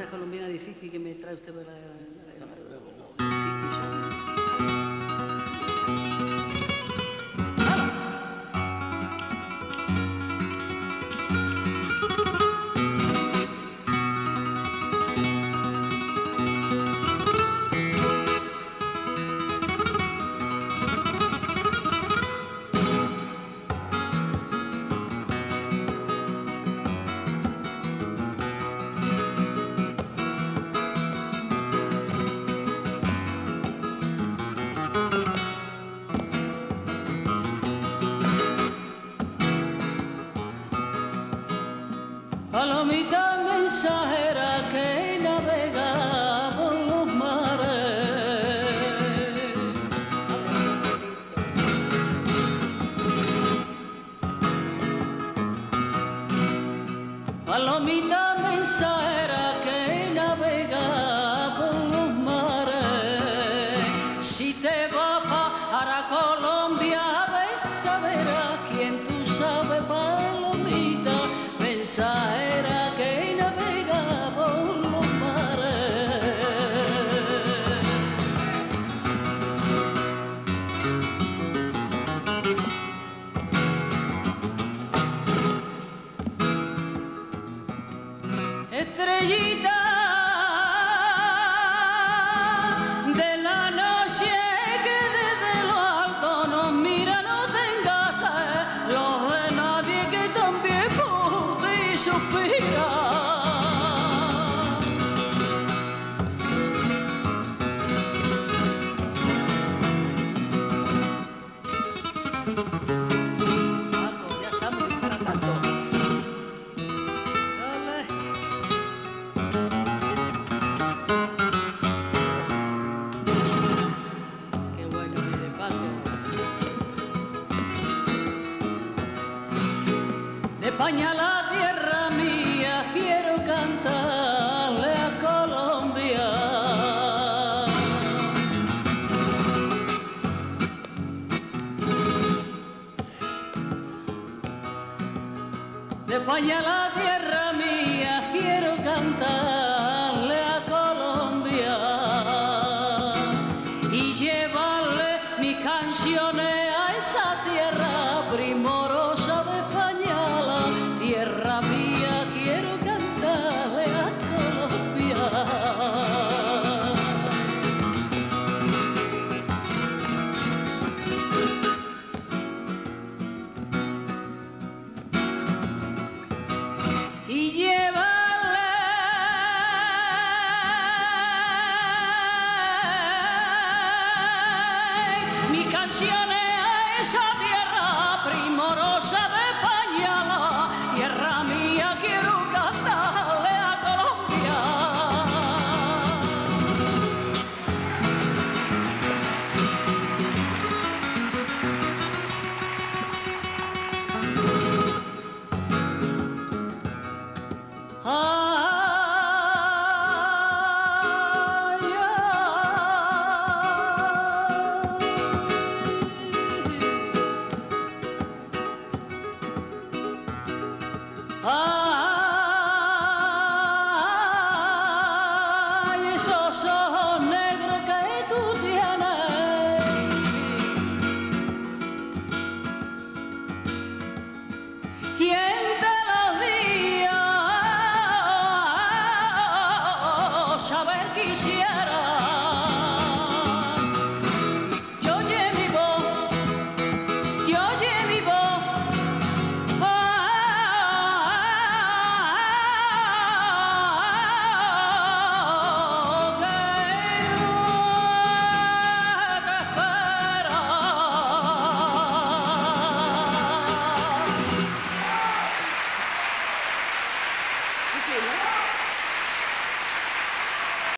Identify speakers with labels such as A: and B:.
A: esa colombiana difícil que me trae usted para la palomita mensajera que navega por los mares, palomita mensajera que navega por los mares, si te vas para Colombia ves saber a quien tú sabes, palomita mensajera que navega por los mares. Estrellita de la noche que desde lo alto nos mira, no tengas los de nadie que también por ti suspira. Paco, ya estamos disparatando. Dale. Qué bueno, mire, Paco. De España la tierra mía quiero cantarle a Colombia. De España la tierra mía quiero cantarle a Colombia y llevarle mis canciones a esa tierra primorosa de España, la tierra mía quiero cantarle a Colombia. Y llevarle mis canciones a esa tierra primorosa de España, la tierra mía quiero cantarle a Colombia. Ay,